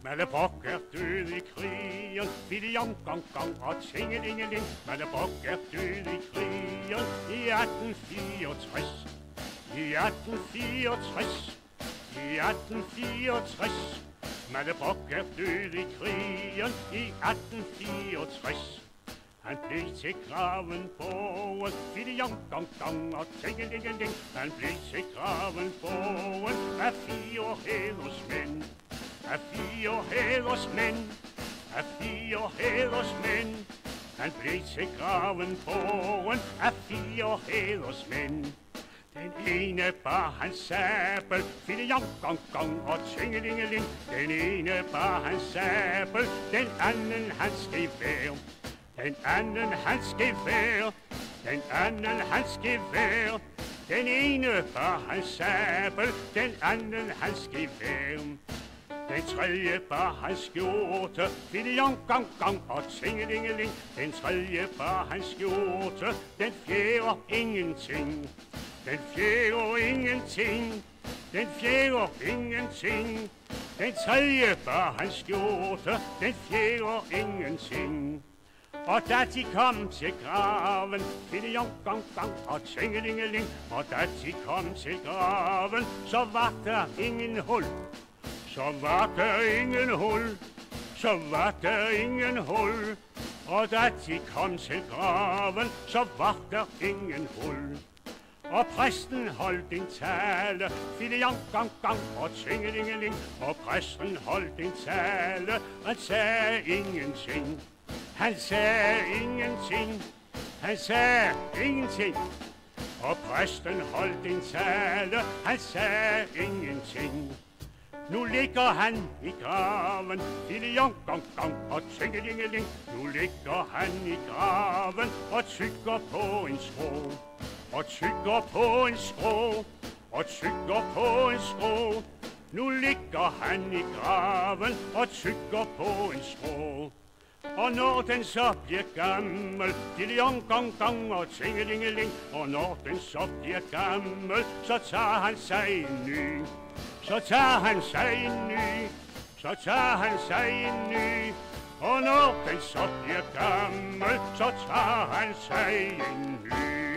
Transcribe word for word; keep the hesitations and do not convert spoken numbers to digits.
Mallebok er død i krigen, Fidjong, gong, gong og tingelingeling. Mallebok er død i krigen i atten fireogtres. I atten fireogtres, i atten fireogtres. Mallebok er død i krigen i atten fireogtres. Han blev til graven båren, Fidjong, gong, gong og tingelingeling. Han blev til graven båren af fire hædersmænd. Af fire hædersmænd, af fire hædersmænd. Han blev til graven båren af fire hædersmænd. Den ene bar hans sabel, Fidjong, gong, gong og tingelingeling. Den ene bar hans sabel, den anden hans gevær. Den anden hans gevær, den anden hans gevær. Den ene bar hans sabel, den anden hans gevær. Den tredje bar hans skjorte, Fidjong, gong, gong og tingelingeling. Den tredje bar hans skjorte, den fjerde ingenting. Den fjerde ingenting, den fjerde ingenting. Den tredje bar hans skjorte, den fjerde ingenting. Og da de kom til graven, Fidjong, gong, gong og tingelingeling. Og da de kom til graven, så var der ingen hul. Så var der ingen hul, så var der ingen hul. Og da de kom til graven, så var der ingen hul. Og præsten holdt en tale, Fidjong, gong, gong og tingelingeling. Og præsten holdt en tale, han sagde ingenting. Han sagde ingenting, han sagde ingenting. Og præsten holdt en tale, han sagde ingenting. Nu ligger han i graven, Fidjong, gong, gong og tingelingeling. Nu ligger han i graven og tykker på en skrå. Og tykker på en skrå, og tykker på en skrå. Nu ligger han i graven og tykker på en skrå. Og når den så bliver gammel, Fidjong, gong, gong og tingelingeling. Og når den så bliver gammel, så tager han sig en ny. Så tager han sig en ny, så tager han sig en ny. Og når den så bliver gammel, så tager han sig en ny.